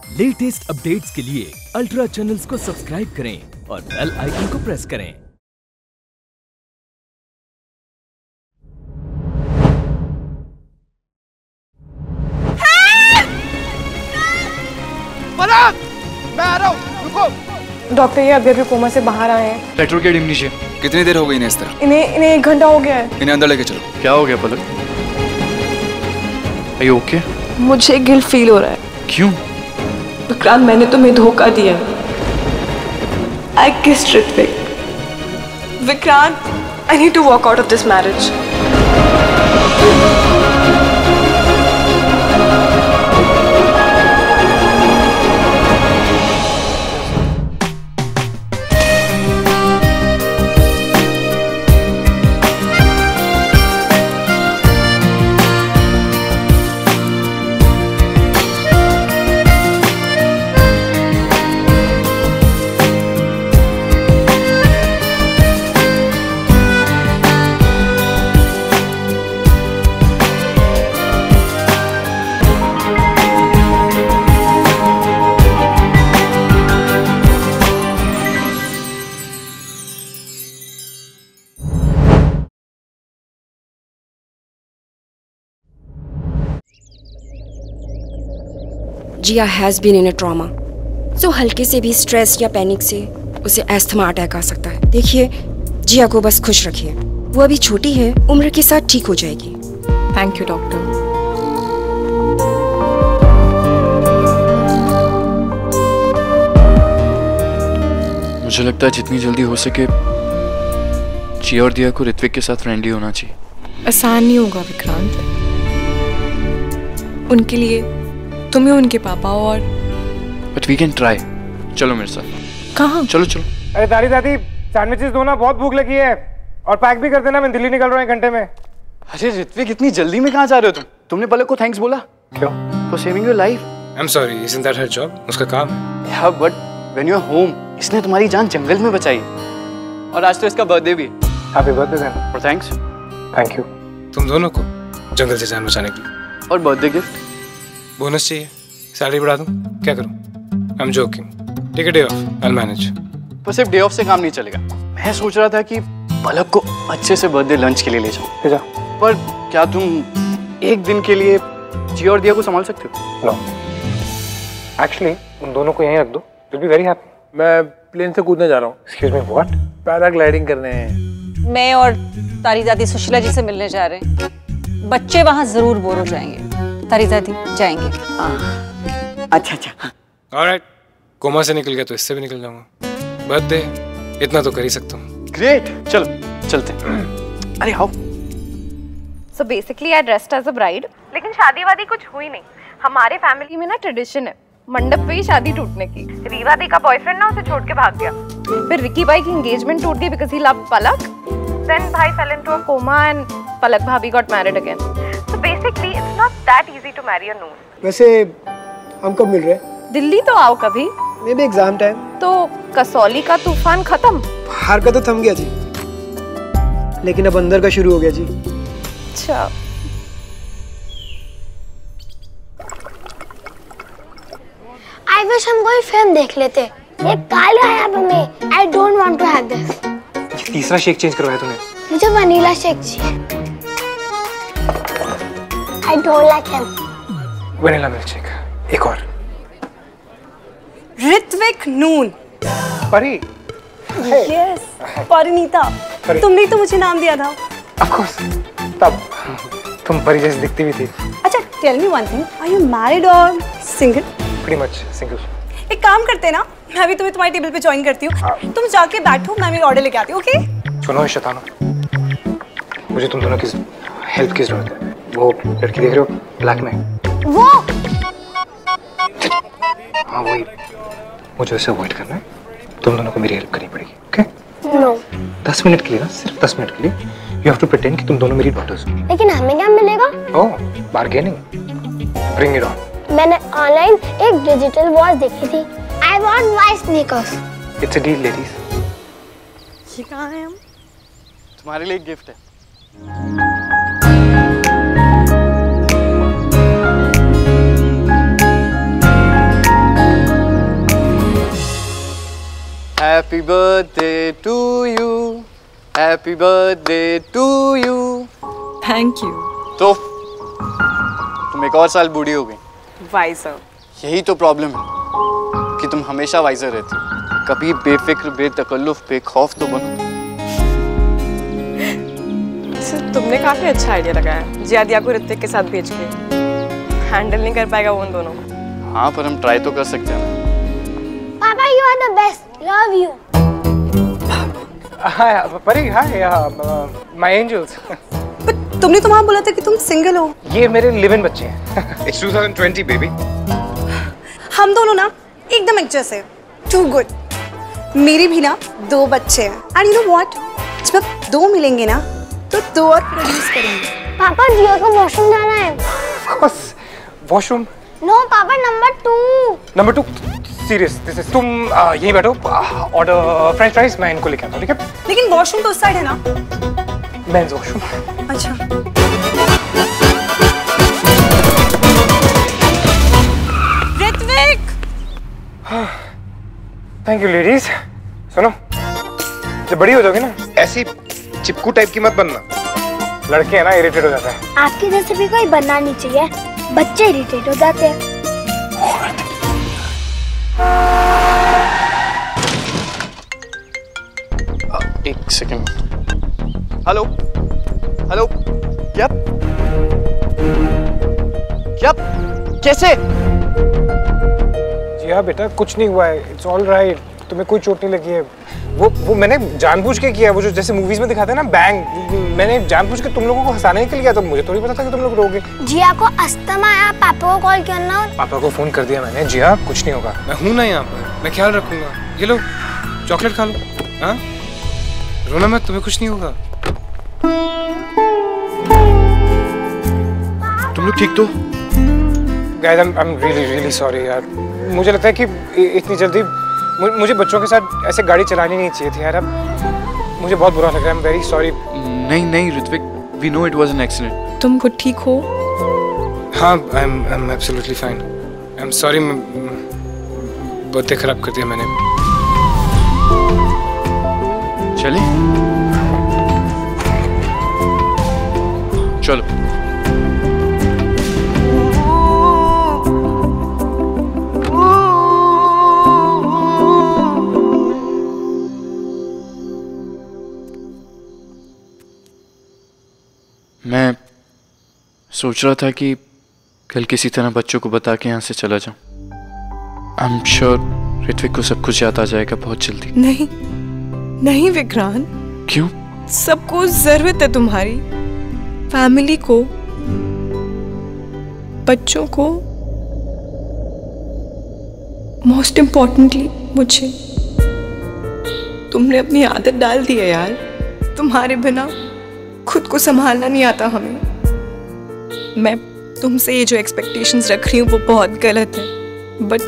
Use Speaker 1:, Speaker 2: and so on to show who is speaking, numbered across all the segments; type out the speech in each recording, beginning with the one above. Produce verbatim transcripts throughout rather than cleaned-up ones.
Speaker 1: Latest updates के लिए ultra channels को सब्सक्राइब करें और बेल आइकन को प्रेस करें।
Speaker 2: पलक, मैं आ रहा हूँ, रुको।
Speaker 3: डॉक्टर ये अभी अभी कोमा से बाहर आए हैं।
Speaker 4: पेट्रोल के डिम नीचे। कितनी देर हो गई इन्हें इस तरह?
Speaker 3: इन्हें इन्हें एक घंटा हो गया है।
Speaker 4: इन्हें अंदर लेके चलो। क्या हो गया पलक? Are you okay?
Speaker 3: मुझे गिल्ट फील हो रहा है।
Speaker 4: क्यों?
Speaker 3: विक्रांत, मैंने तुम्हें धोखा दिया। I kissed Ritwik. Vikrant, I need to walk out of this marriage.
Speaker 5: Jiya has been in a trauma, so हल्के से भी स्ट्रेस या पैनिक से उसे एस्थमा अटैक आ सकता है। देखिए, जिया को बस खुश रखिए, वो अभी छोटी है, उम्र के साथ ठीक हो जाएगी।
Speaker 3: Thank you doctor.
Speaker 4: मुझे लगता है जितनी जल्दी हो सके जिया और दिया को ऋत्विक के साथ फ्रेंडली होना चाहिए।
Speaker 3: आसान नहीं होगा विक्रांत, उनके लिए तुम्हें उनके पापा और
Speaker 4: But we can try. चलो मेरे साथ।
Speaker 3: कहाँ?
Speaker 4: चलो चलो।
Speaker 2: अरे दादी दादी, सैंडविचेस दो ना, बहुत भूख लगी है। और पैक भी कर देना, मैं दिल्ली निकल रहा हूँ एक घंटे में।
Speaker 4: अरे ऋत्विक, इतनी जल्दी में कहाँ जा रहे हो तुम? तुमने पलक को थैंक्स बोला?
Speaker 2: क्यों?
Speaker 4: For saving your life.
Speaker 2: I'm sorry, isn't that her job? उसका काम है।
Speaker 4: Yeah, but when you're home, इसने तुम्हारी जान जंगल में बचाई। और आज तो इसका बर्थडे भी।
Speaker 2: Happy birthday then.
Speaker 4: और थैंक्स।
Speaker 2: Thank you. तुम दोनों को जंगल से जान बचाने के लिए।
Speaker 4: और बर्थडे गिफ्ट?
Speaker 2: बोनस चाहिए, सैलरी बढ़ा दूं, क्या करूं? I'm joking. Take a day off, I'll manage.
Speaker 4: पर सिर्फ डे ऑफ से काम नहीं चलेगा। मैं सोच रहा था कि पलक को अच्छे से बर्थडे लंच के लिए ले जाऊं।
Speaker 2: ले जा।
Speaker 4: पर क्या तुम एक दिन के लिए जिया और दिया को संभाल सकते हो?
Speaker 2: No. Actually, उन दोनों को यहीं रख दो। You'll be very happy.
Speaker 6: मैं प्लेन से कूदने जा रहा हूँ।
Speaker 2: Excuse me, what?
Speaker 6: पैराग्लाइडिंग करने हैं।
Speaker 7: मैं और तारीजादी सुशीला जी से मिलने जा रहे हैं। बच्चे वहाँ जरूर बोर हो जाएंगे। तारीजादी जाएंगे।
Speaker 5: अच्छा अच्छा।
Speaker 2: Alright. कोमा से निकल गया तो इससे भी निकल जाऊंगा। बर्थडे, इतना तो कर ही सकता हूँ।
Speaker 4: ग्रेट, चलो चलते हैं। अरे how?
Speaker 8: So basically I dressed as a bride, लेकिन शादी वादी कुछ हुई नहीं। हमारे फैमिली में ना ट्रेडिशन है मंडप पे ही शादी टूटने की। रीवा दी का बॉयफ्रेंड ना उसे छोड़ के भाग गया। फिर विकी भाई की एंगेजमेंट टूट गई because he loved Palak. Then भाई fell into a coma and Palak भाभी got married again. So basically it's not that easy to marry a noon.
Speaker 9: वैसे हम कब मिल रहे हैं?
Speaker 8: दिल्ली तो आओ कभी।
Speaker 9: Maybe exam time.
Speaker 8: तो कसौली का तूफान खत्म?
Speaker 9: बाहर का तो थम गया जी, लेकिन अब अंदर का शुरू हो गया जी।
Speaker 8: अच्छा।
Speaker 10: I wish हम कोई फिल्म देख लेते। ये काला है अब हमें। I don't want to have this.
Speaker 2: तीसरा शेक चेंज करवाया तूने?
Speaker 10: मुझे वनीला शेक चाहिए। I don't like him.
Speaker 2: Vanilla milk shake. एक और।
Speaker 7: ऋत्विक नून।
Speaker 2: परी।
Speaker 7: यस, परिणीता। तुमने तो मुझे नाम दिया था।
Speaker 2: Of course. तब तुम परी जैसी दिखती भी थी।
Speaker 7: अच्छा, tell me one thing. Are you married or single?
Speaker 2: Pretty much single.
Speaker 7: एक काम करते हैं ना, मैं भी तुम्हें तुम्हारी टेबल पे ज्वाइन करती हूँ। तुम जाके बैठो, मैं भी ऑर्डर लेके आती हूँ, ओके?
Speaker 2: सुनो शैतानो, मुझे तुम दोनों की हेल्प की जरूरत है। वो लड़की देख रहे हो ब्लैक में?
Speaker 10: वो?
Speaker 2: हाँ वही। मुझे उसे अवॉइड करना है। तुम दोनों को मेरी हेल्प करनी पड़ेगी, ओके?
Speaker 10: नो।
Speaker 2: दस मिनट के लिए ना, सिर्फ दस मिनट के लिए। You have to pretend कि तुम दोनों मेरी daughters हो।
Speaker 10: लेकिन हमें क्या मिलेगा?
Speaker 2: Oh, bargaining. Bring it on.
Speaker 10: मैंने ऑनलाइन एक डिजिटल वॉच देखी थी। I want white sneakers.
Speaker 2: It's a deal, ladies.
Speaker 7: ये कहाँ है हम?
Speaker 4: तुम्हारे लिए एक गिफ्ट है। Happy birthday to you, Happy birthday to you.
Speaker 3: Thank you.
Speaker 4: तो तुम एक और साल बूढ़ी हो गई।
Speaker 3: वाइजर।
Speaker 4: यही तो प्रॉब्लम है कि तुम हमेशा वाइजर रहती हो। कभी बेफिक्र, बेतकल्लुफ, बेखौफ तो बनो।
Speaker 3: तुमने काफी अच्छा आइडिया लगाया जियादिया को ऋत्विक के साथ भेज के। हैंडल नहीं कर पाएगा वो उन दोनों।
Speaker 4: हाँ, पर हम ट्राई तो कर सकते हैं ना।
Speaker 10: पापा, you are the best. Love you.
Speaker 2: Hi, परी, hi, my angels.
Speaker 11: तुमने तो वहाँ बोला था कि तुम सिंगल हो।
Speaker 2: ये मेरे लिव इन बच्चे हैं। It's twenty twenty, baby.
Speaker 11: हम दोनों ना एकदम एक जैसे। Too good. मेरे भी ना दो बच्चे हैं। And you know what? जब दो मिलेंगे ना तो दो और प्रोड्यूस करेंगे।
Speaker 10: पापा, जियो को वॉशरूम जाना है।
Speaker 2: Of course. वॉशरूम?
Speaker 10: No, पापा, number two.
Speaker 2: Number two? Serious? This is तुम यहीं बैठो, ऑर्डर फ्रेंच फ्राइज, मैं इनको लेके आता हूँ, ठीक है?
Speaker 11: लेकिन वॉशरूम तो उस साइड है ना?
Speaker 2: Men's washroom.
Speaker 11: अच्छा।
Speaker 3: ऋत्विक!
Speaker 2: Thank you ladies. सुनो, जब बड़ी हो जाओगी ना, ऐसी चिपकू टाइप की मत बनना। लड़के हैं ना, इरिटेट हो जाता है।
Speaker 10: आपके जैसे भी कोई बनना नहीं चाहिए, बच्चे इरिटेट हो जाते हैं।
Speaker 4: एक सेकंड। हेलो हेलो, क्या क्या कैसे?
Speaker 2: जी हाँ बेटा, कुछ नहीं हुआ है, इट्स ऑल राइट। तुम्हें कोई चोट नहीं लगी है। वो वो मैंने जानबूझ के किया, वो जो जैसे मूवीज में दिखाते हैं ना, बैंग, मैंने जानबूझ के तुम लोगों को हंसाने के लिए किया। तो मुझे थोड़ी पता था कि तुम लोग रोगे।
Speaker 10: जिया को अस्थमा आया, पापा को कॉल करना।
Speaker 2: पापा को फोन कर दिया मैंने। जिया, कुछ नहीं होगा, मैं हूं ना यहाँ पर, मैं ख्याल रखूंगा। ये लो, चॉकलेट खा लो। हाँ, रोना मत, तुम्हें कुछ नहीं होगा।
Speaker 4: तुम लोग ठीक तो?
Speaker 2: Guys, I am really really sorry यार। मुझे लगता है कि इतनी जल्दी मुझे बच्चों के साथ ऐसे गाड़ी चलानी नहीं चाहिए थी यार। अब मुझे बहुत बुरा लग रहा है। I am very sorry.
Speaker 4: नहीं नहीं Ritwik, we know it was an accident.
Speaker 3: तुम खुद ठीक हो?
Speaker 2: हाँ, I am I am absolutely fine. I am sorry, birthday खराब कर दिया मैंने।
Speaker 4: चले चलो। मैं सोच रहा था कि कल किसी तरह बच्चों को बता के यहाँ से चला जाऊं। आई एम श्योर ऋत्विक को सब कुछ याद आ जाएगा बहुत जल्दी।
Speaker 3: नहीं नहीं विक्रांत।
Speaker 4: क्यों?
Speaker 3: सबको जरूरत है तुम्हारी, फैमिली को, बच्चों को, मोस्ट इम्पोर्टेंटली मुझे। तुमने अपनी आदत डाल दी है यार। तुम्हारे बिना खुद को संभालना नहीं आता हमें। मैं तुमसे ये जो एक्सपेक्टेशंस रख रही हूँ वो बहुत गलत है, बट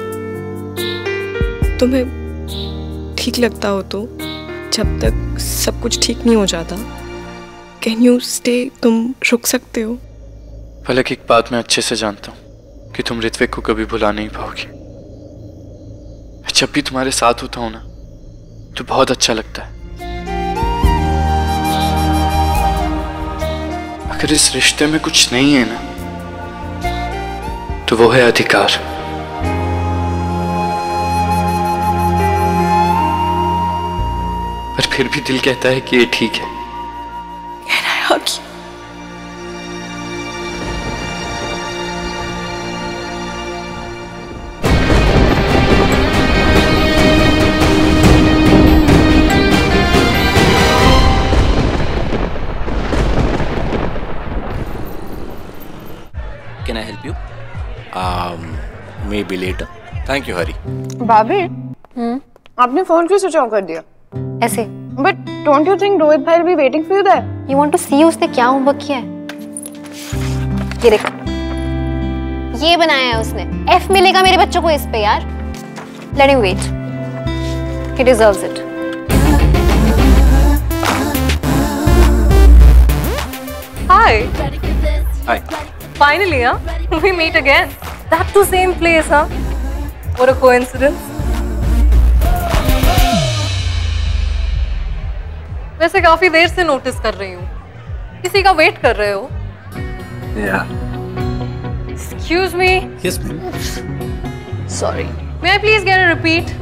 Speaker 3: तुम्हें ठीक लगता हो तो जब तक सब कुछ ठीक नहीं हो जाता, कैन यू स्टे? तुम रुक सकते हो?
Speaker 4: पलक, एक बात मैं अच्छे से जानता हूँ कि तुम ऋत्विक को कभी भुला नहीं पाओगी। जब भी तुम्हारे साथ होता हूँ ना तो बहुत अच्छा लगता है। अगर इस रिश्ते में कुछ नहीं है ना तो वो है अधिकार। पर फिर भी दिल कहता है कि ये ठीक है।
Speaker 3: Can I hug you?
Speaker 12: Can I help you? Um, maybe later. Thank you, Hari.
Speaker 8: भाभी, आपने फोन क्यों स्विच ऑफ कर दिया?
Speaker 7: ऐसे।
Speaker 8: But don't you think Rohit भाई will be waiting for you there?
Speaker 7: You want to see उसने क्या homework किया है? ये देख, ये बनाया है उसने। F मिलेगा मेरे बच्चों को इस पे यार। Let him wait. He deserves it.
Speaker 3: Hi.
Speaker 12: Hi.
Speaker 3: Finally, huh? We meet again. That too same place, huh? What a coincidence.
Speaker 13: वैसे काफी देर से नोटिस कर रही हूँ, किसी का वेट कर रहे हो?
Speaker 12: Yeah.
Speaker 13: Excuse me.
Speaker 12: Yes, ma'am.
Speaker 13: Sorry. May I please get a repeat?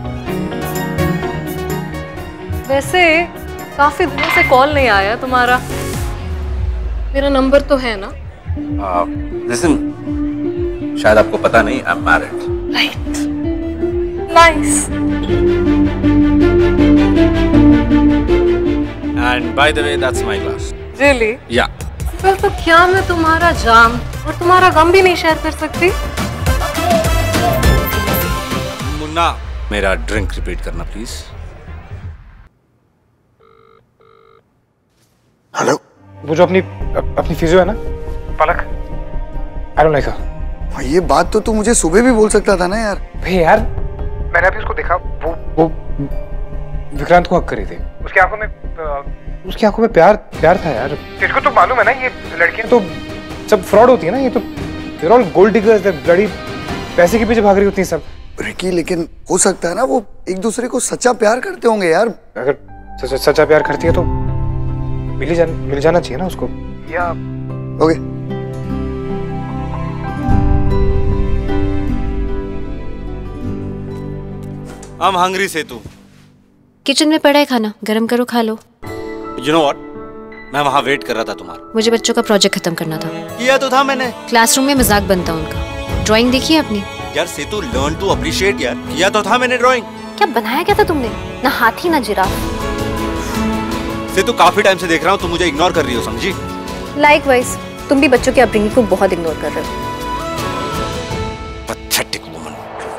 Speaker 13: वैसे काफी दिनों से कॉल नहीं आया तुम्हारा। मेरा नंबर तो है ना?
Speaker 12: Uh, listen, शायद आपको पता नहीं, I'm married.
Speaker 13: Right. Nice.
Speaker 12: And by the way, that's my glass.
Speaker 13: Really?
Speaker 12: Yeah.
Speaker 13: फिर तो क्या मैं तुम्हारा जाम और तुम्हारा गम भी नहीं शेयर कर सकती?
Speaker 12: मुन्ना, मेरा ड्रिंक रिपीट करना प्लीज।
Speaker 2: हेलो, वो जो अपनी अपनी फिजियो है ना, पलक, I don't like her।
Speaker 14: ये बात तो तू मुझे सुबह भी बोल सकता था ना यार।
Speaker 2: भाई यार, मैंने अभी उसको देखा, वो वो विक्रांत को हक करी थी। उसकी आंखों में उसकी आंखों में प्यार प्यार था यार। इसको तो मालूम है ना, ये लड़कियां तो सब फ्रॉड होती है ना, ये तो they're all gold diggers, they're bloody पैसे के पीछे भाग रही होती हैं सब।
Speaker 14: रिकी, लेकिन हो सकता है ना वो एक दूसरे को सच्चा प्यार करते होंगे यार।
Speaker 2: अगर सच, सच्चा प्यार करती है तो मिल जा, मिल जाना चाहिए ना उसको। या
Speaker 14: ओके।
Speaker 12: I'm hungry से तू।
Speaker 7: किचन में पड़ा है खाना, गरम करो खा लो।
Speaker 12: You know what? मैं वहाँ वेट कर रहा था तुम्हारा।
Speaker 7: मुझे बच्चों का प्रोजेक्ट खत्म करना था।
Speaker 12: किया तो था मैंने।
Speaker 7: क्लासरूम में मजाक बनता उनका। ड्राइंग देखी है अपनी?
Speaker 12: यार सेतु, लर्न टू अप्रिशिएट यार। किया तो था मैंने ड्राइंग।
Speaker 7: क्या बनाया क्या था तुमने? ना हाथी ना जिराफ।
Speaker 12: सेतु, काफी टाइम से देख रहा हूँ, तुम मुझे इग्नोर कर रही हो, समझी?
Speaker 7: लाइकवाइज, तुम भी बच्चों की अपब्रिंगिंग को बहुत इग्नोर कर रहे हो।
Speaker 12: Pathetic woman.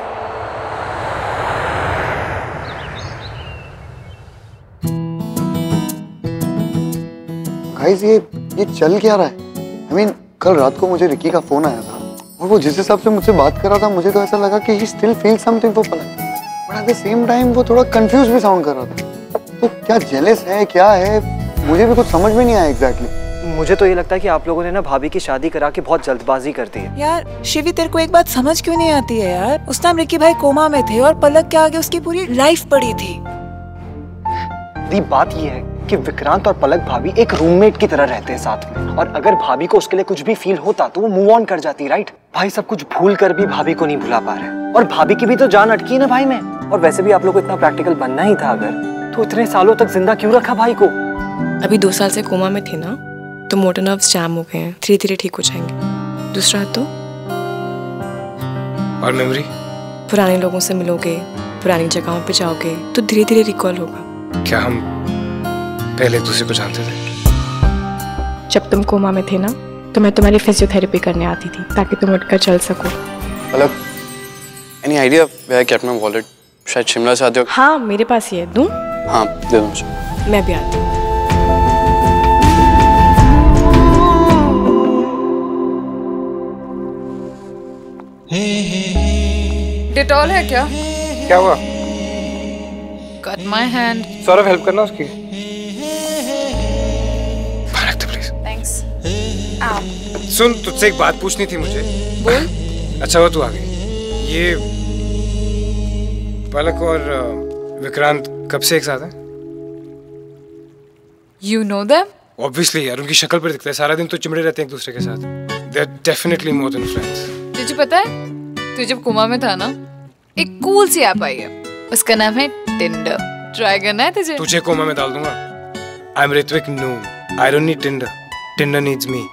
Speaker 14: गाइस, ये ये चल क्या रहा है? आई I मीन mean, कल रात को मुझे रिकी का फोन आया था और वो जिस हिसाब से मुझसे बात कर रहा था, मुझे तो ऐसा लगा कि he still feel something for Palak, but at the same time वो थोड़ा कंफ्यूज भी साउंड कर रहा था। तो क्या जेलस है, क्या है, मुझे भी कुछ समझ में नहीं आया एग्जैक्टली।
Speaker 9: मुझे तो ये लगता है कि आप लोगों ने ना भाभी की शादी करा के बहुत जल्दबाजी कर दी है।
Speaker 15: यार शिवी, तेरे को एक बात समझ क्यों नहीं आती है यार? उस टाइम रिकी भाई कोमा में थे और पलक के आगे उसकी पूरी लाइफ पड़ी थी।
Speaker 9: दी बात ये है कि विक्रांत और पलक भाभी एक रूममेट की तरह रहते हैं साथ में, और अगर भाभी को उसके लिए कुछ भी फील होता तो वो मूव ऑन कर जाती, राइट? भाई सब कुछ भूल कर भी भाभी को नहीं भुला पा रहे, और भाभी की भी तो जान अटकी है ना भाई में। और वैसे भी आप लोग को इतना प्रैक्टिकल बनना ही था अगर, तो इतने सालों तक जिंदा क्यों रखा भाई को?
Speaker 3: अभी दो साल से कोमा में थे ना, तो मोटर नर्व्स जैम हो गए हैं, धीरे धीरे ठीक हो जाएंगे। दूसरा तो
Speaker 2: और मेमोरी,
Speaker 3: पुराने लोगों से मिलोगे, पुरानी जगहों पे जाओगे तो धीरे धीरे रिकॉल होगा।
Speaker 2: क्या हम पहले एक दूसरे को जानते थे?
Speaker 3: जब तुम कोमा में थे ना, तो मैं तुम्हारी फिजियोथेरेपी करने आती थी ताकि तुम उठकर चल सको।
Speaker 4: Palak, any idea where I kept my wallet? शायद शिमला से आते हो।
Speaker 3: हाँ, मेरे पास ही है, दूं?
Speaker 4: हाँ, दे दो मुझे।
Speaker 3: मैं भी आती हूँ।
Speaker 13: डिटॉल है क्या?
Speaker 2: क्या हुआ?
Speaker 13: Cut my hand.
Speaker 2: Saurabh, help करना उसकी।
Speaker 13: थैंक्स।
Speaker 2: सुन, तुझसे एक बात पूछनी थी मुझे।
Speaker 13: बोल।
Speaker 2: अच्छा हुआ तू आ गई। ये पलक और विक्रांत कब से एक साथ हैं?
Speaker 13: You know them?
Speaker 2: Obviously यार, उनकी शक्ल पर दिखता है, सारा दिन तो चिमड़े रहते हैं एक दूसरे के साथ। They're definitely more than friends.
Speaker 13: तुझे पता है, तू जब कोमा में था ना, एक कूल सी ऐप आई है, उसका नाम है टिंडर। ट्राई करना है तुझे?
Speaker 2: तुझे कोमा में डाल दूंगा। I'm Ritwik noon. I don't need Tinder. Tinder needs me.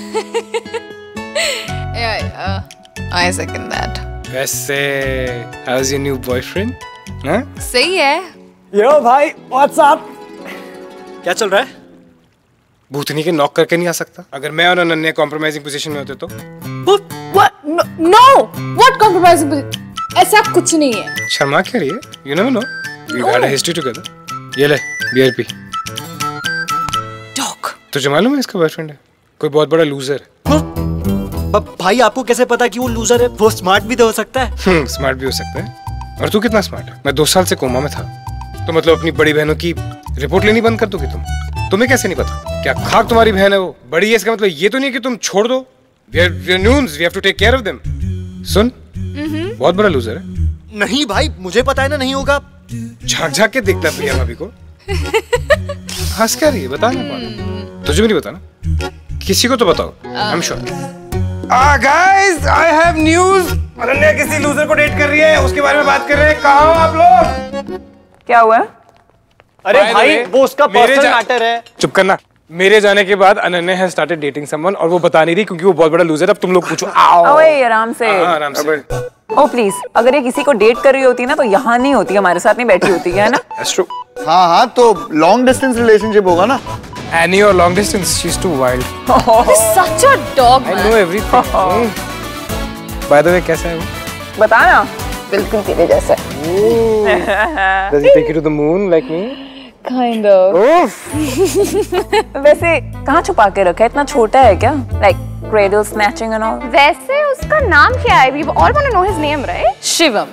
Speaker 13: Yeah, yeah, I second that.
Speaker 2: वैसे, how's your new boyfriend? हाँ?
Speaker 13: सही है।
Speaker 9: यो भाई, what's up?
Speaker 2: क्या चल रहा है? भूतनी के नॉक करके नहीं आ सकता? अगर मैं और अनन्या कॉम्प्रोमाइजिंग पोजीशन में होते तो?
Speaker 13: What? No, no. What compromising position? ऐसा कुछ नहीं है।
Speaker 2: शर्मा क्या रही है? You never know. We've had a history together. ये ले, बियर पी।
Speaker 13: Dog.
Speaker 2: तुझे मालूम है इसका बॉयफ्रेंड है? कोई बहुत बड़ा लूजर है।
Speaker 9: भाई आपको कैसे पता कि वो लूजर है? वो स्मार्ट भी तो हो सकता है।
Speaker 2: हम्म, स्मार्ट भी हो सकता है। और तू कितना स्मार्ट है? मैं दो साल से कोमा में था, तो मतलब अपनी बड़ी बहनों की रिपोर्ट लेनी बंद कर दोगे तुम? तुम्हें कैसे नहीं पता? क्या खाक तुम्हारी बहन है वो? बड़ी है इसका मतलब ये तो नहीं कि तुम छोड़ दो। We are, we are noons, we have to take care of them. सुन, बहुत बड़ा लूजर है।
Speaker 9: नहीं भाई, मुझे पता है ना, नहीं होगा।
Speaker 2: झांक झांक के देखता प्रिया भाभी को। हंस क्या रही है? बता ना कौन? तुझे भी नहीं बताना? किसी को तो बताओ। I am sure. Ah guys, I have news. Ananya किसी लूजर को डेट कर रही है, उसके बारे में बात कर रहे हैं। कहाँ हो आप लोग?
Speaker 16: क्या हुआ?
Speaker 9: अरे भाई, वो उसका पर्सनल मैटर है।
Speaker 2: चुप करना। मेरे जाने के बाद Ananya has started dating someone और वो बता नहीं रही क्योंकि वो बहुत बड़ा लूजर है। अब तुम लोग पूछो। आओ।
Speaker 16: ओए आराम से।
Speaker 2: हाँ, आराम से।
Speaker 16: ओ प्लीज, अगर ये किसी को डेट कर रही होती ना तो यहाँ नहीं होती, हमारे साथ नहीं बैठी होती है ना?
Speaker 2: That's true.
Speaker 14: हाँ हाँ, तो लॉन्ग डिस्टेंस रिलेशनशिप होगा ना?
Speaker 2: Annie or long distance, she's too wild.
Speaker 13: He's such a dog.
Speaker 2: I know everything. By the way, कैसा है वो?
Speaker 16: बता ना। बिल्कुल तेरे जैसा।
Speaker 2: Does he take you to the moon like me?
Speaker 16: Kind of. वैसे कहाँ छुपा के रखा है? इतना छोटा है क्या? Like cradle snatching and all?
Speaker 8: वैसे उसका नाम क्या है? We all want to know his name, right?
Speaker 13: Shivam.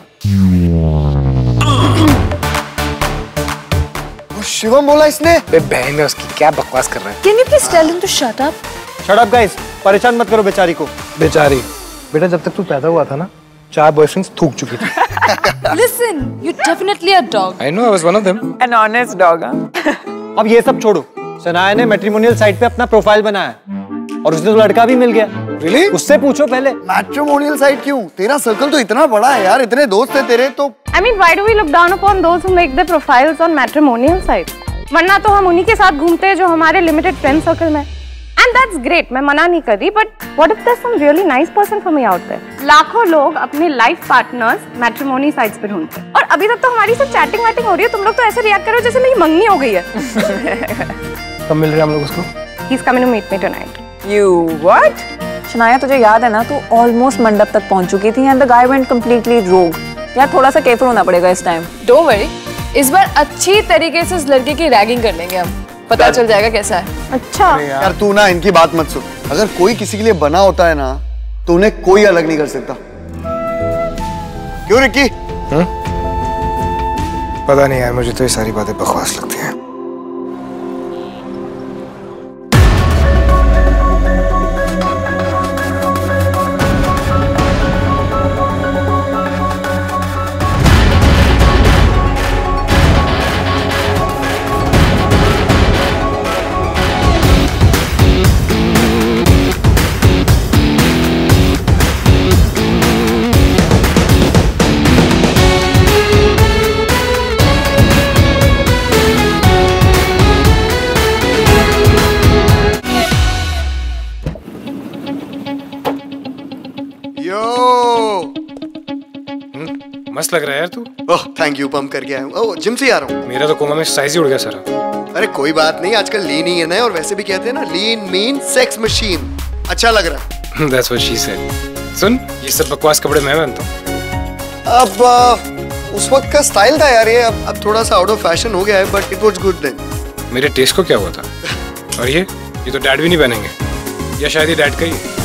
Speaker 14: Shivam बोला इसने?
Speaker 2: बे बहन है उसकी, क्या बकवास कर रहा है?
Speaker 13: Can you please tell him to shut up?
Speaker 9: Shut up guys, परेशान मत करो बेचारी को।
Speaker 2: बेचारी, बेटा जब तक तू पैदा हुआ था ना, चार बॉयफ्रेंड्स थूक चुकी थी।
Speaker 13: Listen, you're definitely a dog.
Speaker 2: I know, I was one of them.
Speaker 16: An honest dog, huh?
Speaker 9: अब ये सब छोड़ो। सनाया ने मैट्रिमोनियल साइट पे अपना प्रोफाइल बनाया और उसने तो लड़का भी मिल गया।
Speaker 14: Really?
Speaker 9: उससे पूछो पहले।
Speaker 14: मैट्रिमोनियल साइट क्यों? तेरा सर्कल तो इतना बड़ा है यार, इतने दोस्त है तेरे तो।
Speaker 8: I mean, why do we look down upon those who make their profiles on matrimonial sites? वरना तो हम उन्हीं के साथ घूमते हैं जो हमारे लिमिटेड फ्रेंड सर्कल में। And that's great, मैं मना नहीं कर रही, but what if there's some really nice person for me out there? लाखों लोग अपने लाइफ पार्टनर्स मैट्रिमोनी साइट्स पे ढूंढते हैं और अभी तक तो हमारी सब चैटिंग वैटिंग हो रही है, तुम लोग तो ऐसे रिएक्ट करो जैसे मेरी मंगनी हो गई है।
Speaker 2: कब मिल रहे हैं हम लोग उसको?
Speaker 8: He's coming to meet me tonight.
Speaker 16: You what? Shanaya तुझे याद है ना, तू ऑलमोस्ट मंडप तक पहुंच चुकी थी and the guy went completely rogue. यार थोड़ा सा केयरफुल होना पड़ेगा इस टाइम।
Speaker 13: Don't worry, इस बार अच्छी तरीके से इस लड़के की रैगिंग कर लेंगे हम, पता चल जाएगा कैसा है।
Speaker 8: अच्छा
Speaker 14: यार तू ना इनकी बात मत सुन। अगर कोई किसी के लिए बना होता है ना तो उन्हें कोई अलग नहीं कर सकता। क्यों रिक्की?
Speaker 2: हम्म? पता नहीं यार, मुझे तो ये सारी बातें बकवास लगती हैं। मस्त लग रहा है यार तू।
Speaker 14: ओह थैंक यू, पंप करके आया हूँ। ओह जिम से आ रहा हूँ।
Speaker 2: मेरा तो कोमा में साइज ही उड़ गया सारा।
Speaker 14: अरे कोई बात नहीं, आजकल लीन ही है और वैसे भी कहते हैं ना, लीन मीन सेक्स मशीन। अच्छा लग रहा है।
Speaker 2: That's what she said. सुन, ये सब बकवास कपड़े मैं पहनता हूँ।
Speaker 14: अब आ, उस वक्त का स्टाइल था यार ये, अब अब थोड़ा सा आउट ऑफ फैशन हो गया है, but it was good then.
Speaker 2: मेरे टेस्ट को क्या हुआ था? और ये ये तो डैड भी नहीं पहनेंगे, या शायद ये डैड का ही है।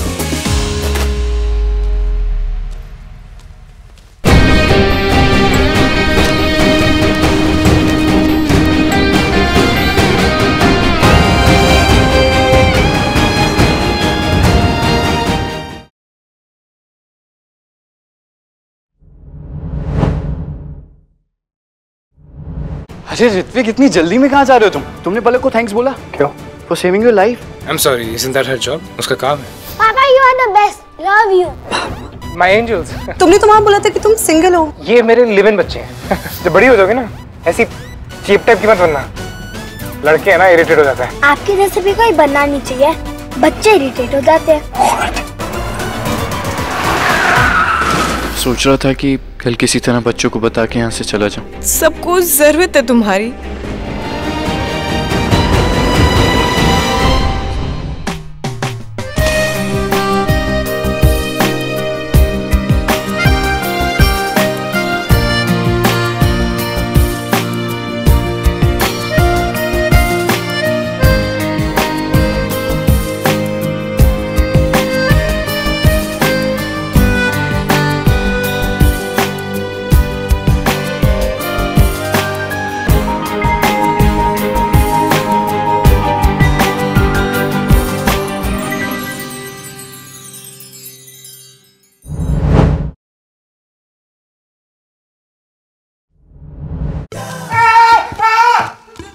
Speaker 4: अरे ऋत्विक, इतनी जल्दी में कहाँ जा रहे हो तुम? तुमने पलक को थैंक्स बोला?
Speaker 2: क्यों?
Speaker 4: For saving your life.
Speaker 2: I am sorry, isn't that her job? उसका काम है।
Speaker 10: पापा you are the best, love you.
Speaker 2: My angels.
Speaker 11: तुमने तो वहाँ बोला था कि तुम सिंगल हो।
Speaker 2: ये मेरे लिव इन बच्चे हैं। जब बड़ी हो जाओगे ना, ऐसी चीप टाइप की मत बनना, लड़के हैं ना इरिटेट हो जाता है।
Speaker 10: आपकी जैसे भी कोई बनना नहीं चाहिए, बच्चे इरिटेट हो जाते हैं।
Speaker 4: सोच रहा था कि कल किसी तरह बच्चों को बता के यहाँ से चला जाऊं।
Speaker 3: सबको जरूरत है तुम्हारी।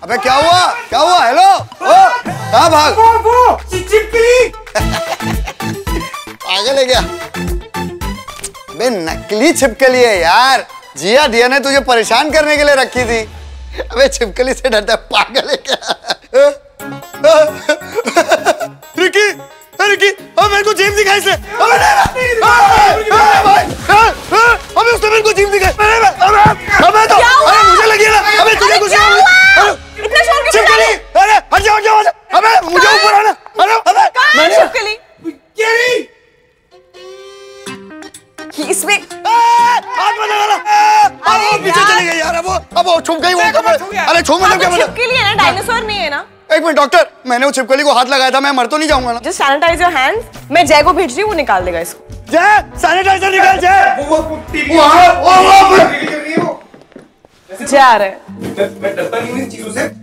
Speaker 14: अबे क्या हुआ क्या हुआ? हेलो ओ कहाँ भाग? वो वो चिपकली पागल है क्या? बे नकली छिपकली है यार। जिया दिया ने तुझे परेशान करने के लिए रखी थी। अबे छिपकली से डरता है, पागल है क्या?
Speaker 17: रिकी रिकी अब मेरे को जिम दिखाई से। अबे अबे उसने मेरे को जिम दिखाई। अबे तो अरे मुझे लगी ना। अबे तुझे कुछ
Speaker 11: इतना शोर क्यों कर रहे हो?
Speaker 17: अरे हट जा हट जा हट जा। अबे मुझे ऊपर आना। अरे अबे
Speaker 11: मैंने छिपकली
Speaker 17: केरी
Speaker 11: इसमें
Speaker 17: हाथ मत लगाना। अरे पीछे चली गई यार। अब वो अब वो छुप गई वो कपड़े। अरे छुप मतलब क्या मतलब?
Speaker 11: छिपकली है ना, डायनासोर नहीं है ना।
Speaker 14: एक मिनट डॉक्टर, मैंने वो छिपकली को हाथ लगाया था, मैं मर तो नहीं जाऊंगा ना?
Speaker 11: Just sanitize your hands. मैं जय को भेज रही हूँ, वो निकाल देगा इसको।
Speaker 17: जय सैनिटाइजर निकाल। जय वो
Speaker 11: जय आ रहा है।
Speaker 17: मैं डरता नहीं हूं इन चीजों से।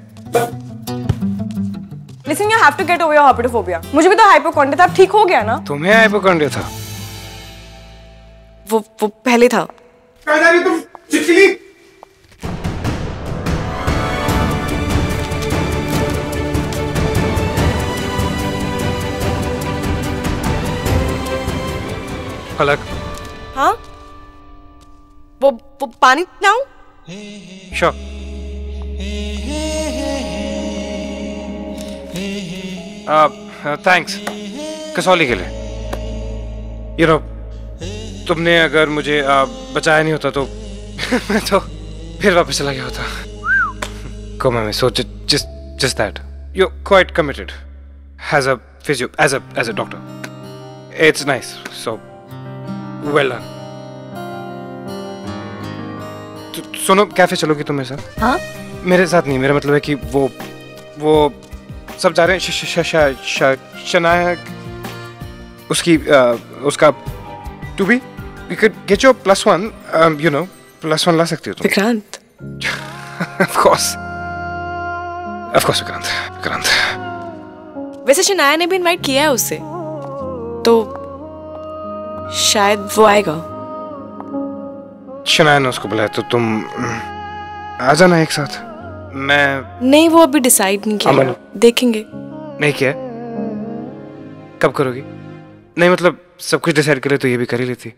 Speaker 11: Listen, you have to get over your herpetophobia. मुझे भी तो हाइपोकॉन्ड्रिया था, अब ठीक हो गया ना?
Speaker 2: तुम्हें हाइपोकॉन्ड्रिया था?
Speaker 11: वो वो पहले था।
Speaker 17: तुम चिपकली
Speaker 2: पलक।
Speaker 11: हाँ वो वो पानी लाऊं?
Speaker 2: श्योर। थैंक्स कसौली के लिए। यू नो तुमने अगर मुझे uh, बचाया नहीं होता तो मैं तो फिर वापस चला गया होता कोमा में। So just just that you quite committed as a physio as a as a doctor. It's nice. So well done. सुनो कैफे चलोगी तुम मेरे साथ?
Speaker 11: हाँ
Speaker 2: मेरे साथ नहीं, मेरा मतलब है कि वो वो सब जा रहे हैं। श, श, श, श, शनाया उसकी uh, उसका to be we could get your plus one. You know plus one ला सकती हो तुम।
Speaker 11: Vikrant.
Speaker 2: Of course of course Vikrant Vikrant.
Speaker 11: वैसे शनाया ने भी इनवाइट किया है उससे, तो शायद वो आएगा।
Speaker 2: शनाया ने उसको बुलाया तो तुम आ जाना एक साथ। मैं
Speaker 11: नहीं, वो अभी डिसाइड नहीं किया, देखेंगे।
Speaker 2: नहीं किया? कब करोगी? नहीं मतलब सब कुछ डिसाइड करे तो ये भी कर ही लेती।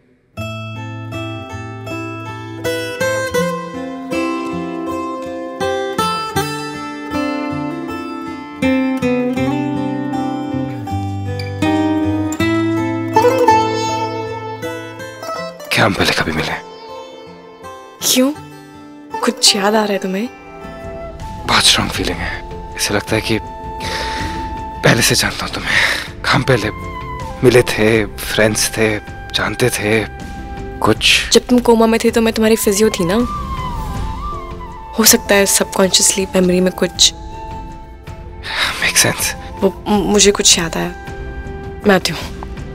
Speaker 2: क्या हम पहले कभी मिले?
Speaker 11: क्यों, कुछ याद आ रहा है तुम्हें?
Speaker 2: बहुत स्ट्रॉन्ग फीलिंग है। ऐसा लगता है कि पहले से जानता हूँ तुम्हें। हम पहले मिले थे, फ्रेंड्स थे, जानते थे कुछ।
Speaker 11: जब तुम कोमा में थे तो मैं तुम्हारी फिजियो थी ना। हो सकता है सबकॉन्शियसली मेमोरी में कुछ
Speaker 2: मेक सेंस।
Speaker 11: वो मुझे कुछ याद आया, मैं आती हूँ।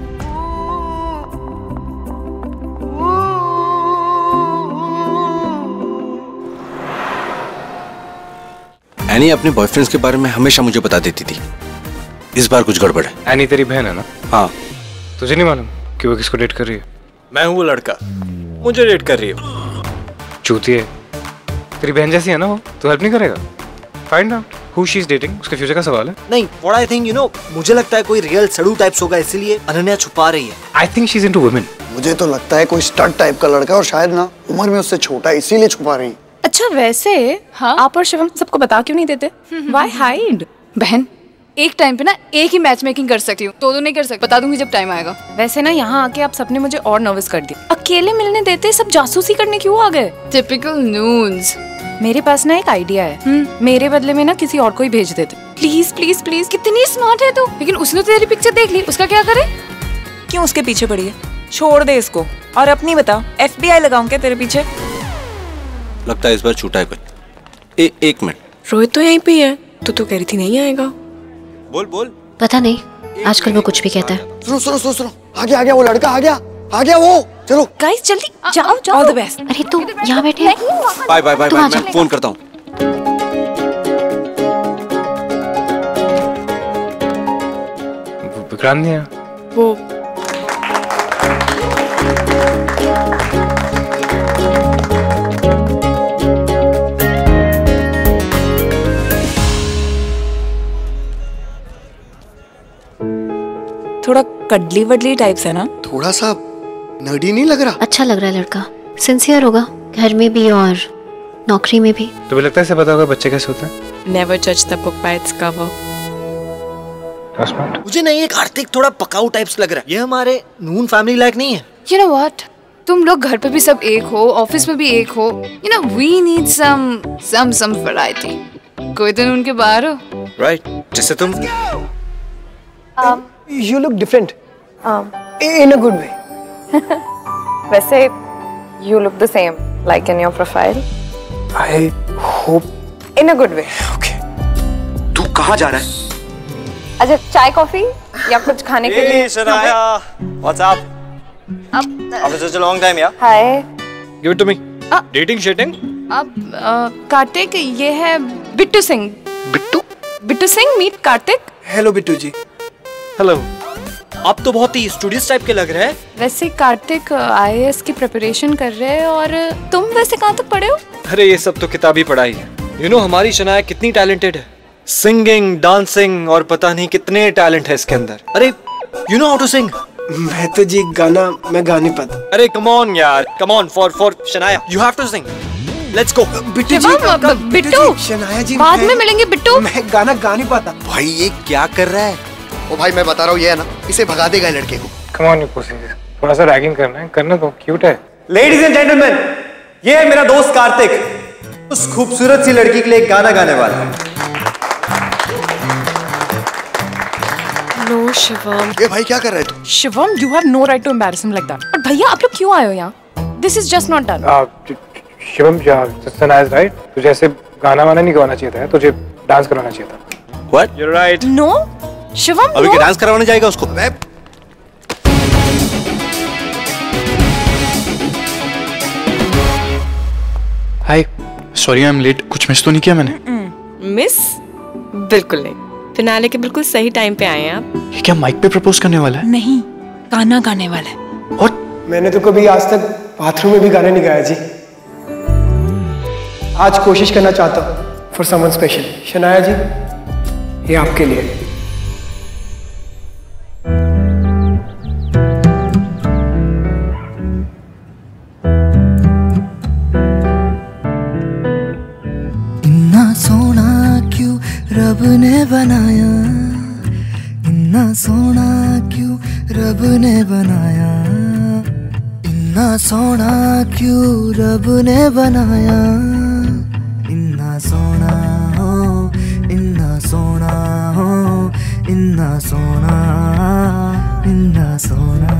Speaker 12: एनी अपने बॉयफ्रेंड्स के बारे में हमेशा मुझे बता देती थी। इस बार कुछ गड़बड़ है।
Speaker 2: एनी तेरी बहन है ना?
Speaker 12: हाँ।
Speaker 2: तुझे नहीं मालूम कि वो किसको डेट कर रही है?
Speaker 12: मैं हूँ वो लड़का, मुझे डेट कर रही है।
Speaker 2: चूती है। तेरी बहन जैसी है ना वो, तो हेल्प नहीं करेगा? Find out who she is dating, उसके फ्यूचर का सवाल है।
Speaker 9: नहीं, what I think you know, मुझे लगता है कोई रियल सड़ू टाइप्स होगा, इसीलिए अनन्या छुपा रही है।
Speaker 2: I think she is into women.
Speaker 14: मुझे तो लगता है कोई स्टड टाइप का लड़का और शायद ना उम्र में उससे छोटा है, इसीलिए छुपा रही है।
Speaker 16: अच्छा वैसे हाँ? आप और शिवम सबको बता क्यों नहीं देते? Why hide?
Speaker 13: बहन एक टाइम पे ना एक ही मैच मेकिंग कर सकती हूँ, तो तो नहीं कर सकती। बता दूंगी जब टाइम आएगा।
Speaker 16: वैसे ना यहाँ आके आप सबने मुझे और नर्वस कर दिया। अकेले मिलने देते, सब जासूसी करने क्यों आ गए?
Speaker 13: Typical nuns.
Speaker 16: मेरे पास ना एक आइडिया है, मेरे बदले में ना किसी और को ही भेज देते।
Speaker 13: Please please please. कितनी स्मार्ट है तू। लेकिन उसने तेरी पिक्चर देख ली, उसका क्या करे?
Speaker 16: क्यों उसके पीछे पड़ी है? छोड़ दे इसको और अपनी बता। एफ बी आई लगाऊं क्या तेरे पीछे?
Speaker 12: लगता है इस बार छूटा है कोई। ए, एक मिनट।
Speaker 11: रोहित तो यहीं पे है, तो तू कह रही थी नहीं आएगा।
Speaker 12: बोल बोल।
Speaker 7: पता नहीं आजकल वो कुछ भी कहता है।
Speaker 14: सुनो सुनो सुनो सुनो, आ गया आ गया वो लड़का, आ गया आ गया वो। चलो
Speaker 16: गाइस जल्दी जाओ जाओ। All the best.
Speaker 7: अरे तू यहाँ बैठे।
Speaker 12: बाय बाय बाय बाय, मैं फोन करता हूँ।
Speaker 2: विक्रांत नहीं है
Speaker 11: वो।
Speaker 15: कडली वडली टाइप्स है ना?
Speaker 14: थोड़ा सा नर्डी नहीं लग रहा?
Speaker 7: अच्छा लग रहा है लड़का, सिंसियर होगा घर में भी और नौकरी में भी।
Speaker 2: तुम्हें लगता है इसे पता होगा बच्चे कैसे होते हैं?
Speaker 3: Never judge the book by its cover.
Speaker 12: मुझे नहीं, ये कार्तिक थोड़ा पकाऊ टाइप्स लग रहा है। ये हमारे नून फैमिली लायक नहीं है।
Speaker 13: You know what? तुम लोग घर पे भी सब एक हो, ऑफिस में भी एक हो। You know, we need some some some variety. कोई तो नून के बाहर हो।
Speaker 12: Right, जैसे तुम।
Speaker 18: Um, you look different. Um, in a good way.
Speaker 8: वैसे you look the same, like in your profile.
Speaker 18: I hope.
Speaker 8: In a good way.
Speaker 18: Okay.
Speaker 12: तू कहाँ जा रहा है?
Speaker 8: अच्छा, चाय कॉफी या कुछ खाने के लिए?
Speaker 9: Hey, Shania. What's up?
Speaker 13: अब
Speaker 9: After such a long time, yeah.
Speaker 8: Hi.
Speaker 2: Give it to me. Dating, shitting.
Speaker 13: अब कार्तिक, ये है Bittu Singh.
Speaker 12: Bittu?
Speaker 13: Bittu Singh, meet Kartik.
Speaker 18: Hello Bittu ji.
Speaker 12: Hello. आप तो बहुत ही स्टूडियस टाइप के लग रहे हैं।
Speaker 13: वैसे कार्तिक आई ए एस की प्रिपरेशन कर रहे हैं, और तुम वैसे कहाँ तक पढ़े हो?
Speaker 2: अरे ये सब तो किताबी पढ़ाई है। यू नो हमारी शनाया कितनी टैलेंटेड है, सिंगिंग, डांसिंग और पता नहीं कितने टैलेंट है इसके अंदर।
Speaker 12: अरे you know how to sing?
Speaker 18: मैं तो जी गाना मैं गा नहीं पाता।
Speaker 2: अरे कम ऑन यार, come on for for Shanaya,
Speaker 12: you have to sing. Let's go.
Speaker 18: Bittu ji,
Speaker 13: Bittu,
Speaker 18: Shanaya ji,
Speaker 13: बाद में मिलेंगे बिट्टू।
Speaker 18: मैं गाना गा नहीं पाता।
Speaker 12: भाई ये क्या कर रहा है?
Speaker 14: ओ भाई मैं बता रहा हूँ, ये है ना, इसे भगा देगा लड़के को।
Speaker 2: कम ऑन यू पुसी, थोड़ा सा रैगिंग करना है, करना तो क्यूट है।
Speaker 9: लेडीज एंड जेंटलमैन, ये है मेरा दोस्त कार्तिक, उस खूबसूरत सी लड़की के लिए एक गाना गाने वाला है।
Speaker 3: No, शिवम।
Speaker 14: ये भाई क्या कर रहा है तू?
Speaker 13: Shivam, you have no right to embarrass him like that. और भैया आप लोग क्यों आए हो यहाँ? This is just not done.
Speaker 2: Shivam, Shanaya is right, तुझे ऐसे गाना वाना नहीं गाना चाहिए था, तुझे डांस करवाना चाहिए था।
Speaker 12: What?
Speaker 2: You're right.
Speaker 13: No, Shivam,
Speaker 12: अभी
Speaker 13: no.
Speaker 12: क्या डांस करवाने जाएगा उसको?
Speaker 4: Hi, sorry I am late. कुछ मिस तो नहीं किया मैंने?
Speaker 3: मिस? बिल्कुल नहीं, फिनाले के बिल्कुल सही टाइम पे आए हैं आप।
Speaker 4: ये क्या माइक पे प्रपोज करने वाला है?
Speaker 15: नहीं, गाना गाने वाला है।
Speaker 4: और
Speaker 18: मैंने तो कभी आज तक बाथरूम में भी गाना नहीं गाया जी। आज कोशिश करना चाहता हूँ for someone special. Shanaya ji, ये आपके लिए।
Speaker 19: इन्ना सोना क्यों रब ने बनाया, इन्ना सोना क्यों रब ने बनाया, इन्ना सोना क्यों रब ने बनाया, इन्ना सोना हो, इन्ना सोना हो, इन्ना सोना, इन्ना सोना।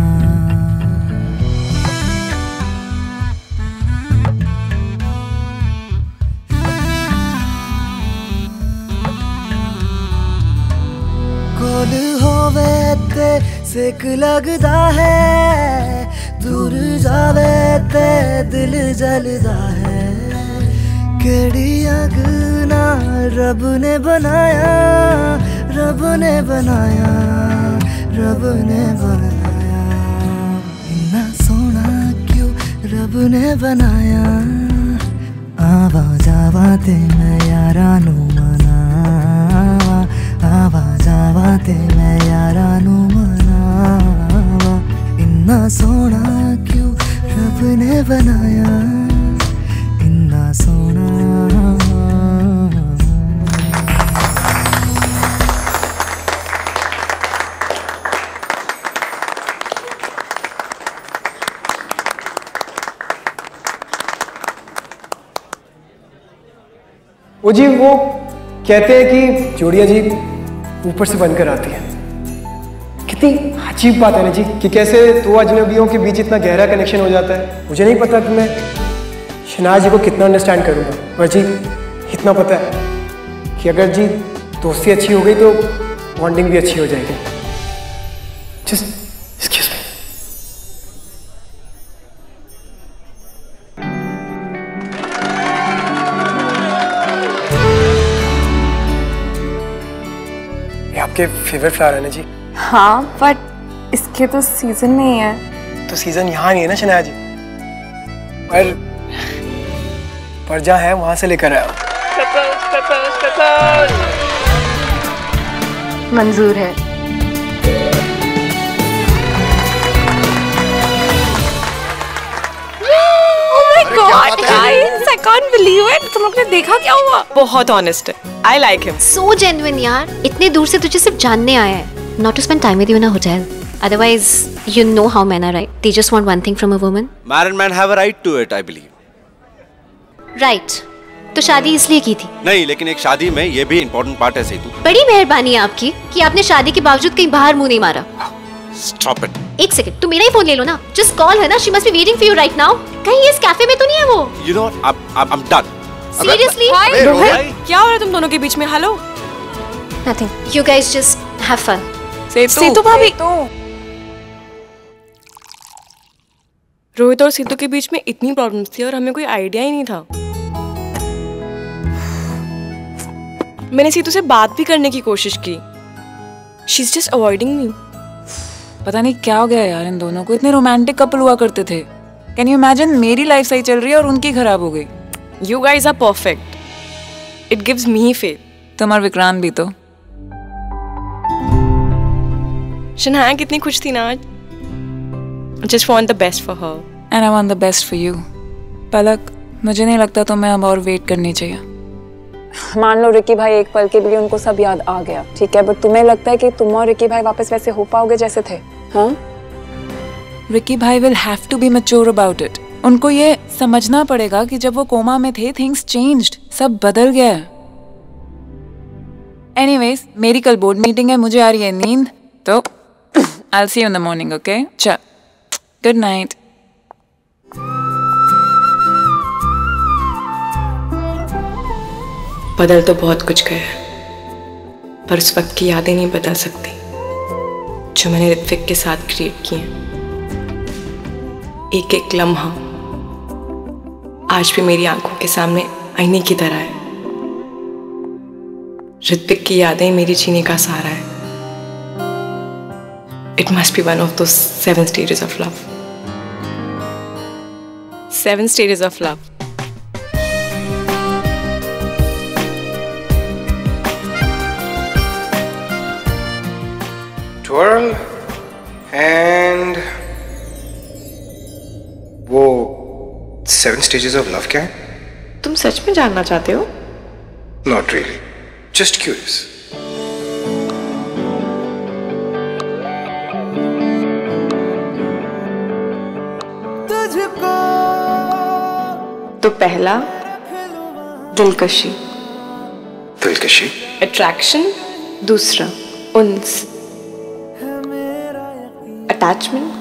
Speaker 19: कोल होवे ते सेक लगदा है, दूर जावे ते दिल जलदा है। केड़ी अग ना रब ने बनाया, रब ने बनाया, रब ने बनाया। इन्ना सोना क्यों रब ने बनाया, आवा जावा ते मैं यारा नू मनावा, आवा जावा ते मैं यारा नू मनावा। इन्ना सोना क्यों रब ने बनाया, इन्ना सोना।
Speaker 18: वो जी वो कहते हैं कि जोड़ियाँ जी ऊपर से बनकर आती है। कितनी अजीब बात है ना जी कि कैसे दो अजनबियों के बीच इतना गहरा कनेक्शन हो जाता है। मुझे नहीं पता कि मैं शनाया जी को कितना अंडरस्टैंड करूँगा, पर जी इतना पता है कि अगर जी दोस्ती अच्छी हो गई तो बॉन्डिंग भी अच्छी हो जाएगी। Just excuse me. ये आपके फेवरेट फ्लावर है ना जी?
Speaker 8: हाँ, बट इसके तो सीजन नहीं है।
Speaker 18: तो सीजन यहाँ नहीं है ना शनाया जी, पर पर जहाँ है वहां से लेकर आया।
Speaker 8: मंजूर है।
Speaker 3: What guys? I can't believe it. तुम लोग ने देखा क्या हुआ? बहुत honest है. I like him.
Speaker 7: So genuine यार. इतने दूर से तुझे सिर्फ जानने आया है. Not to spend time with you in a hotel. Otherwise, you know how men are, right? They just want one thing from a woman.
Speaker 12: Married men have a right to it, I believe.
Speaker 7: Right. तो शादी इसलिए की थी?
Speaker 12: नहीं, लेकिन एक शादी में ये भी इम्पोर्टेंट पार्ट है सेतु।
Speaker 7: बड़ी मेहरबानी है आपकी कि आपने शादी के बावजूद कहीं बाहर मुंह नहीं मारा।
Speaker 12: Stop it.
Speaker 7: एक सेकंड, तुम मेरा ही फोन ले लो ना। Just call her ना, she must be waiting for you right now. कहीं इस कैफे में तो नहीं है वो?
Speaker 12: You know, I'm I'm done.
Speaker 7: Seriously?
Speaker 3: Rohit, क्या हो रहा है तुम दोनों के बीच में? Hello?
Speaker 7: Nothing. You guys just have fun.
Speaker 3: Setu, Setu भाभी। रोहित और सेतु के बीच में इतनी प्रॉब्लम्स थी और हमें कोई आइडिया ही नहीं था। मैंने सीतू से बात भी करने की कोशिश की। She's just avoiding me.
Speaker 15: पता नहीं क्या हो गया यार इन दोनों को, इतने रोमांटिक कपल हुआ करते थे। Can you imagine, मेरी लाइफ सही चल रही है और उनकी खराब हो गई।
Speaker 3: You guys are perfect. It gives me faith.
Speaker 15: तुम और विक्रांत भी तो।
Speaker 3: शनाया कितनी खुश थी ना आज। Just want the best for her.
Speaker 15: And I want the best for you. पलक, मुझे नहीं लगता तुम्हें अब और वेट करनी चाहिए।
Speaker 16: मान लो रिकी भाई एक पल के लिए उनको सब याद आ गया, ठीक है, बट तुम्हें लगता है कि तुम और रिकी भाई वापस वैसे हो पाओगे जैसे थे? हाँ?
Speaker 15: रिकी भाई will have to be mature about it. उनको ये समझना पड़ेगा कि जब वो कोमा में थे थिंग्स चेंज्ड, सब बदल गया है। एनीवेज, मेरी कल बोर्ड मीटिंग है, मुझे आ रही है नींद, तो I'll see you in the morning, okay? चल, good night.
Speaker 3: बदल तो बहुत कुछ गया है, पर उस वक्त की यादें नहीं बदल सकती जो मैंने ऋत्विक के साथ क्रिएट की हैं। एक एक लम्हा आज भी मेरी आंखों के सामने आईने की तरह है। ऋत्विक की यादें मेरी जीने का सहारा है। It must be one of those seven stages of love. Seven stages of love.
Speaker 2: Twirl and वो seven stages of love क्या है?
Speaker 3: तुम सच में जानना चाहते हो?
Speaker 2: Not really. Just curious.
Speaker 3: तो पहला दिलकशी,
Speaker 2: दिलकशी,
Speaker 3: अट्रैक्शन। दूसरा उन्स, अटैचमेंट।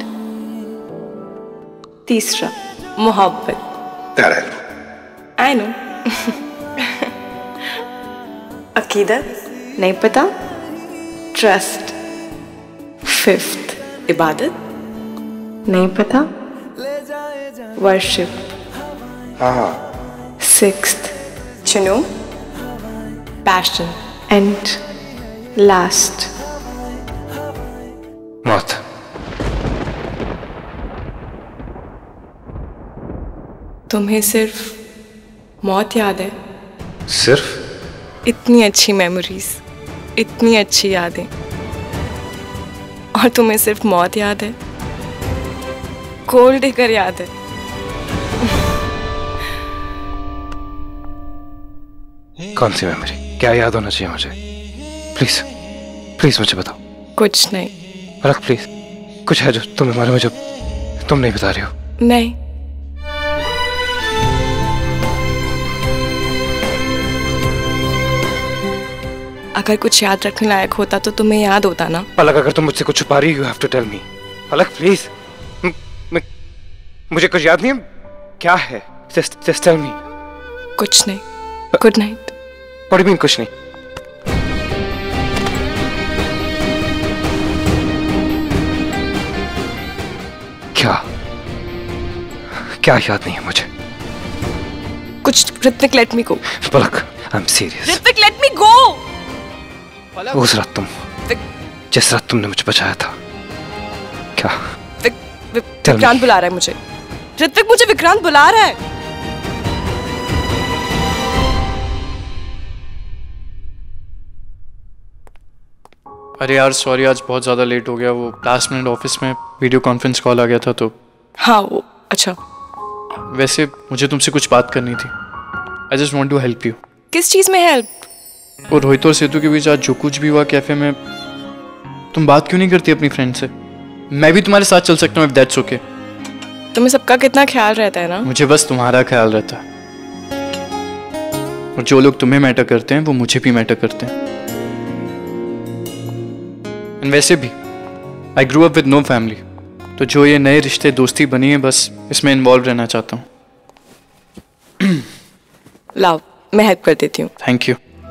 Speaker 3: तीसरा मोहब्बत। I know. अकीदत, नहीं पता। ट्रस्ट। फिफ्थ इबादत, नहीं पता। वर्शिप।
Speaker 2: हाँ।
Speaker 3: सिक्स्थ चुनो, पैशन। एंड लास्ट
Speaker 2: मौत।
Speaker 3: तुम्हें सिर्फ मौत याद है?
Speaker 2: सिर्फ?
Speaker 3: इतनी अच्छी मेमोरीज, इतनी अच्छी यादें, और तुम्हें सिर्फ मौत याद है? गोल्ड डिगर याद है?
Speaker 2: कौन सी मेमोरी? क्या याद होना चाहिए मुझे? प्लीज प्लीज मुझे बताओ।
Speaker 3: कुछ नहीं।
Speaker 2: पलक प्लीज, कुछ है जो तुम्हें मालूम है जो तुम नहीं बता रहे हो?
Speaker 3: नहीं। अगर कुछ याद रखने लायक होता तो तुम्हें याद होता ना।
Speaker 2: पलक, अगर तुम मुझसे कुछ छुपा रही हो, you have to tell me. Palak please, मुझे कुछ याद नहीं है। क्या है? Just just tell me.
Speaker 3: कुछ नहीं। Good night.
Speaker 2: What do you mean कुछ नहीं? क्या क्या याद नहीं है मुझे?
Speaker 3: कुछ। Ritwik, let me go.
Speaker 2: Palak, I am serious.
Speaker 3: Ritwik, let me go.
Speaker 2: उस रात तुम, जिस रात तुमने मुझे बचाया था, क्या?
Speaker 3: विक्रांत बुला रहा है मुझे। ऋत्विक, मुझे विक्रांत बुला रहा है।
Speaker 4: अरे यार सॉरी, आज बहुत ज़्यादा लेट हो गया। वो लास्ट मिनट ऑफिस में वीडियो कॉन्फ्रेंस कॉल आ गया था तो।
Speaker 3: हाँ वो, अच्छा
Speaker 4: वैसे मुझे तुमसे कुछ बात करनी थी। I just want to help you.
Speaker 3: किस चीज में हेल्प?
Speaker 4: और रोहित और सेतु के बीच आज जो कुछ भी हुआ कैफे में, तुम बात क्यों नहीं करती अपनी फ्रेंड से? मैं भी तुम्हारे साथ चल सकता हूँ, इफ दैट्स ओके।
Speaker 3: तुम्हें सबका कितना ख्याल रहता है ना?
Speaker 4: मुझे बस तुम्हारा ख्याल रहता है, और जो लोग तुम्हें मैटर करते हैं वो मुझे भी मैटर करते हैं। एंड वैसे भी I grew up with no family, तो जो ये नए रिश्ते दोस्ती बनी है बस इसमें इन्वॉल्व रहना चाहता हूँ।
Speaker 3: लाओ मैं हेल्प कर देती हूँ।
Speaker 4: Thank you.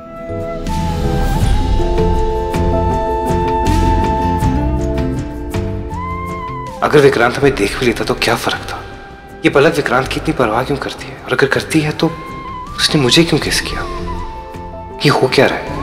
Speaker 2: अगर विक्रांत हमें देख भी लेता तो क्या फर्क था? ये पलक विक्रांत की इतनी परवाह क्यों करती है? और अगर करती है तो उसने मुझे क्यों किस किया? ये हो क्या रहा है?